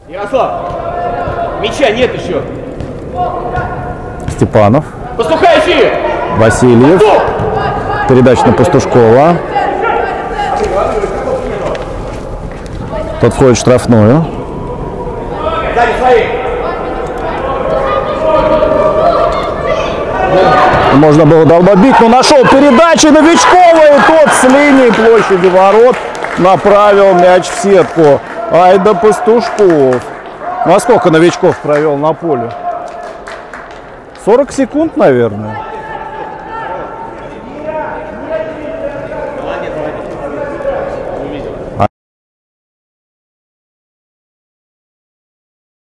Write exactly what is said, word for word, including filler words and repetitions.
Ярослав, мяча нет еще. Степанов. Пастухающий! Васильев. Передача на Пастушкова. Тот входит в штрафную. Можно было долбить, но нашел передачу Новичкова, и тот с линии площади ворот направил мяч в сетку. Ай да Пастушков. Ну а сколько Новичков провел на поле? сорок секунд, наверное.